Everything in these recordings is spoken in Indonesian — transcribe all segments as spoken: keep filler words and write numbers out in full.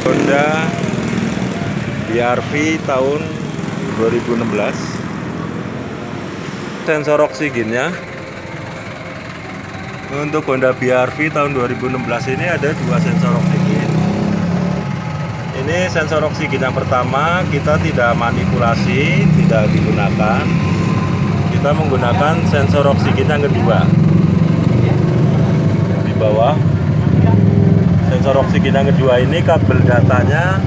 Honda B R V tahun dua ribu enam belas. Sensor oksigennya untuk Honda B R V tahun dua ribu enam belas ini ada dua sensor oksigen. Ini sensor oksigen yang pertama, kita tidak manipulasi, tidak digunakan. Kita menggunakan sensor oksigen yang kedua. Di bawah sensor oksigen yang kedua ini kabel datanya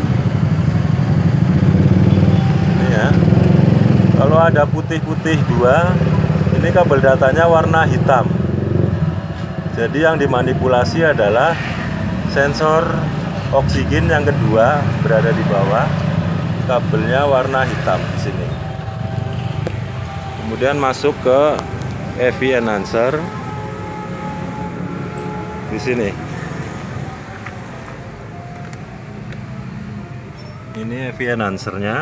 ini ya. Kalau ada putih-putih dua, ini kabel datanya warna hitam. Jadi yang dimanipulasi adalah sensor oksigen yang kedua berada di bawah, kabelnya warna hitam di sini. Kemudian masuk ke E V enhancer di sini. Ini E V enhancernya.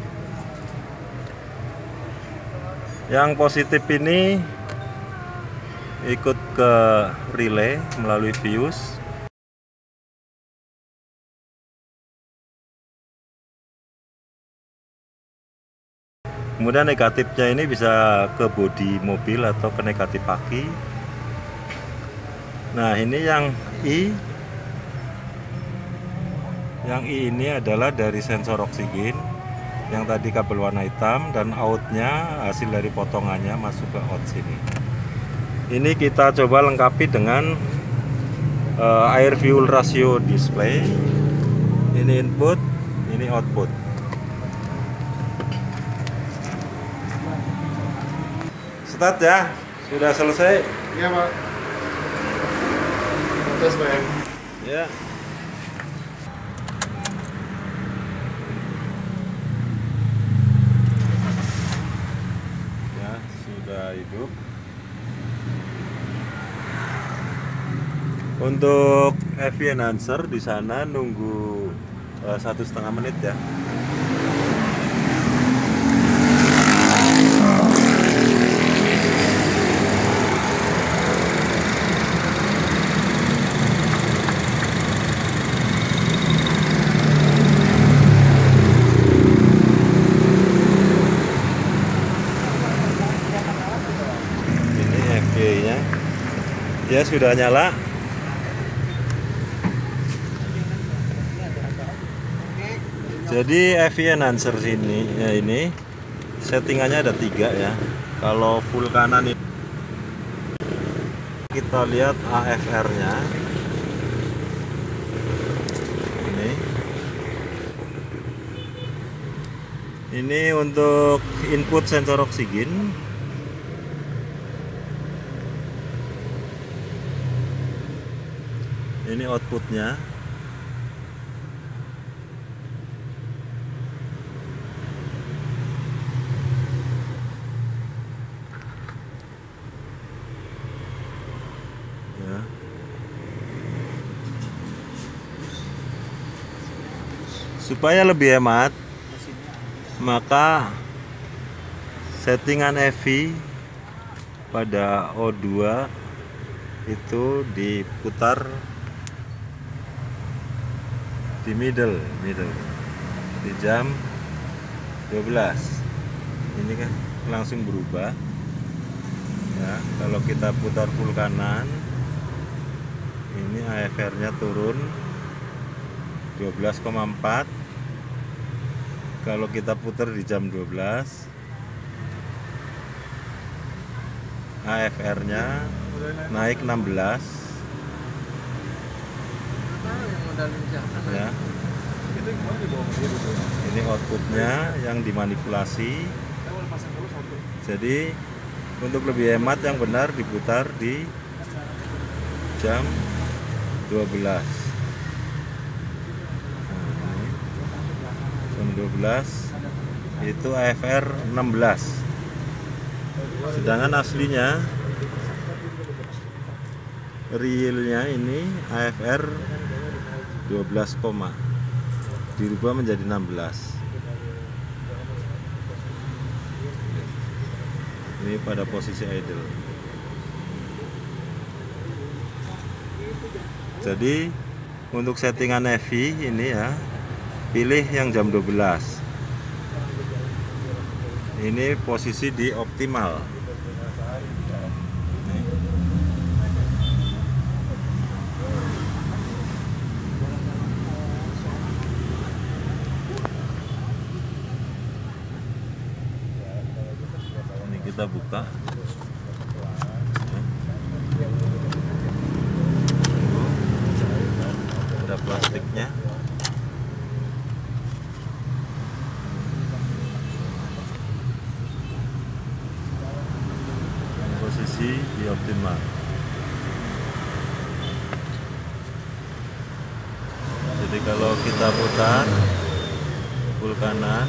Yang positif ini ikut ke relay melalui fuse. Kemudian negatifnya ini bisa ke bodi mobil atau ke negatif aki. Nah, ini yang I. Yang I ini adalah dari sensor oksigen, yang tadi kabel warna hitam, dan outnya hasil dari potongannya masuk ke out sini. Ini kita coba lengkapi dengan uh, air fuel ratio display. Ini input, ini output. Start ya, sudah selesai. Iya Pak. Tes Pak. Ya. Sudah hidup. Untuk E V enhancer di sana nunggu uh, satu setengah menit ya. Nya ya sudah nyala. Jadi E V enhancer sini ya, ini settingannya ada tiga ya. Kalau full kanan ini kita lihat A F R nya ini. Ini untuk input sensor oksigen. Ini outputnya. Ya. Supaya lebih hemat, maka settingan E V pada O dua itu diputar di middle middle di jam dua belas. Ini kan langsung berubah ya. Kalau kita putar full kanan, ini A F R nya turun dua belas koma empat. Kalau kita putar di jam dua belas, A F R nya naik enam belas ya. Ini outputnya yang dimanipulasi. Jadi untuk lebih hemat, yang benar diputar di jam dua belas. Nah, jam dua belas itu A F R enam belas. Sedangkan aslinya realnya ini A F R dua belas, dirubah menjadi enam belas. Ini pada posisi idle. Jadi Untuk settingan heavy ini ya, pilih yang jam dua belas. Ini posisi di optimal. Nih. Ini kita buka. Ada plastiknya. Posisi di optimal. Jadi kalau kita putar full kanan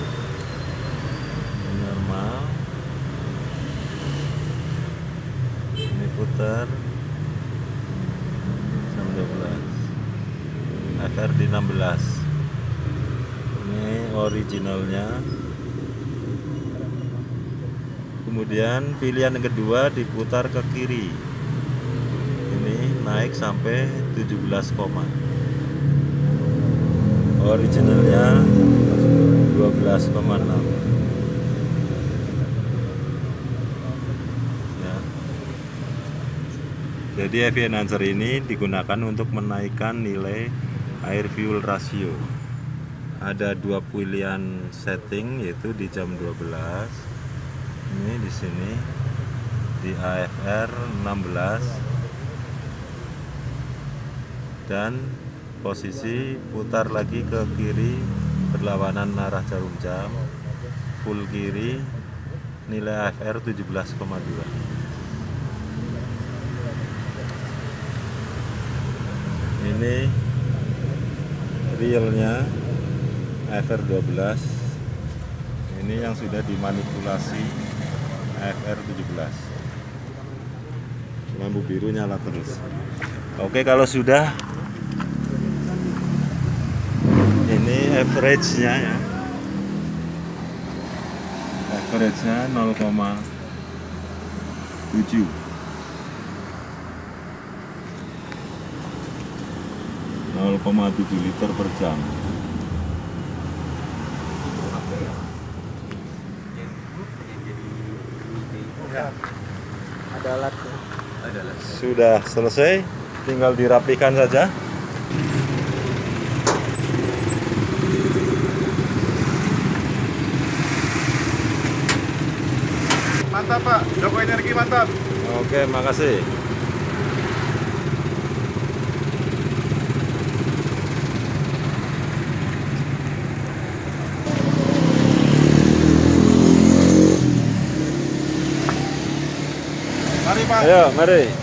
normal, ini putar jam dua belas, F R di enam belas. Ini originalnya. Kemudian pilihan yang kedua diputar ke kiri. Ini naik sampai tujuh belas koma. Originalnya dua belas koma enam. Ya. Jadi heavy enhancer ini digunakan untuk menaikkan nilai air fuel ratio. Ada dua pilihan setting, yaitu di jam dua belas. Ini di sini di A F R enam belas dan posisi putar lagi ke kiri berlawanan arah jarum jam, full kiri, nilai A F R tujuh belas koma dua. Ini realnya A F R dua belas. Ini yang sudah dimanipulasi A F R tujuh belas. Lampu biru nyala terus. Oke, kalau sudah, ini average-nya ya. Average-nya nol koma tujuh. nol koma tujuh liter per jam. Ada alat. Sudah selesai, tinggal dirapikan saja. Mantap Pak, Joko Energi mantap. Oke, makasih. Mari Pak. Ayo, mari.